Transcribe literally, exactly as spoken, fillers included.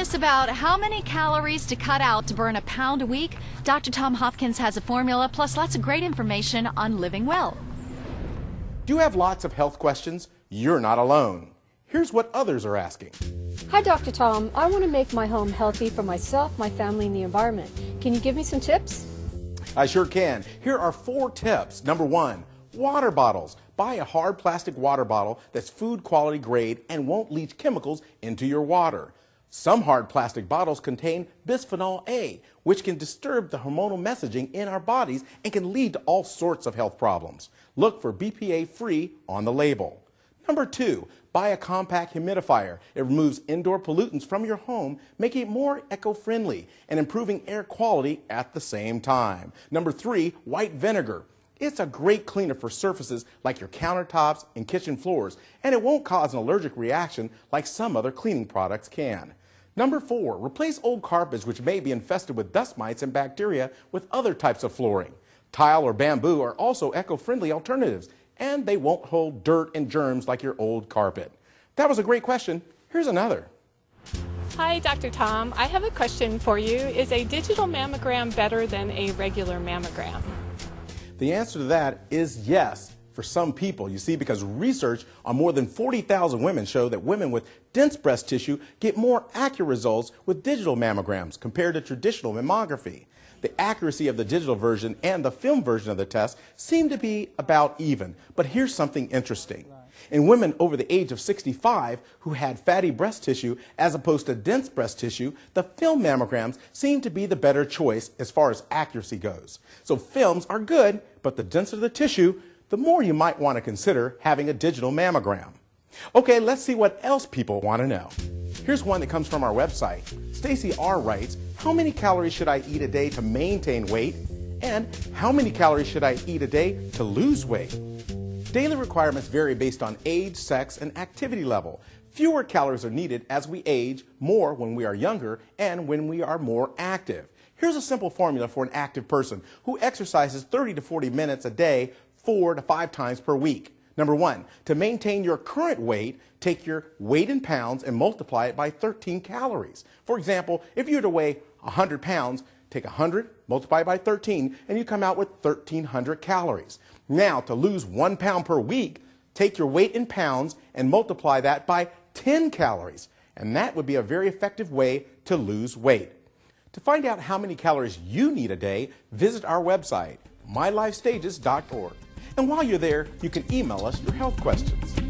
curious about how many calories to cut out to burn a pound a week? Doctor Tom Hopkins has a formula, plus lots of great information on living well. Do you have lots of health questions? You're not alone. Here's what others are asking. Hi, Doctor Tom. I want to make my home healthy for myself, my family, and the environment. Can you give me some tips? I sure can. Here are four tips. Number one, water bottles. Buy a hard plastic water bottle that's food quality grade and won't leach chemicals into your water. Some hard plastic bottles contain bisphenol A, which can disturb the hormonal messaging in our bodies and can lead to all sorts of health problems. Look for B P A-free on the label. Number two, buy a compact humidifier. It removes indoor pollutants from your home, making it more eco-friendly and improving air quality at the same time. Number three, white vinegar. It's a great cleaner for surfaces like your countertops and kitchen floors, and it won't cause an allergic reaction like some other cleaning products can. Number four, replace old carpets which may be infested with dust mites and bacteria with other types of flooring. Tile or bamboo are also eco-friendly alternatives, and they won't hold dirt and germs like your old carpet. That was a great question. Here's another. Hi, Doctor Tom. I have a question for you. Is a digital mammogram better than a regular mammogram? The answer to that is yes, for some people. You see, because research on more than forty thousand women show that women with dense breast tissue get more accurate results with digital mammograms compared to traditional mammography. The accuracy of the digital version and the film version of the test seem to be about even. But here's something interesting. In women over the age of sixty-five who had fatty breast tissue as opposed to dense breast tissue, the film mammograms seem to be the better choice as far as accuracy goes. So films are good, but the denser the tissue, the more you might want to consider having a digital mammogram. Okay, let's see what else people want to know. Here's one that comes from our website. Stacy R. writes, how many calories should I eat a day to maintain weight? And how many calories should I eat a day to lose weight? Daily requirements vary based on age, sex, and activity level. Fewer calories are needed as we age, more when we are younger, and when we are more active. Here's a simple formula for an active person who exercises thirty to forty minutes a day, four to five times per week. Number one, to maintain your current weight, take your weight in pounds and multiply it by thirteen calories. For example, if you were to weigh one hundred pounds, take one hundred, multiply by thirteen, and you come out with thirteen hundred calories. Now, to lose one pound per week, take your weight in pounds and multiply that by ten calories. And that would be a very effective way to lose weight. To find out how many calories you need a day, visit our website, my life stages dot org. And while you're there, you can email us your health questions.